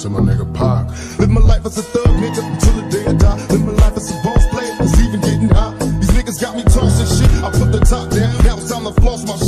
to my nigga Pac. Live my life as a thug nigga until the day I die. Live my life as a boss player, it's even getting hot. These niggas got me tossing shit, I put the top down. Now it's time to floss my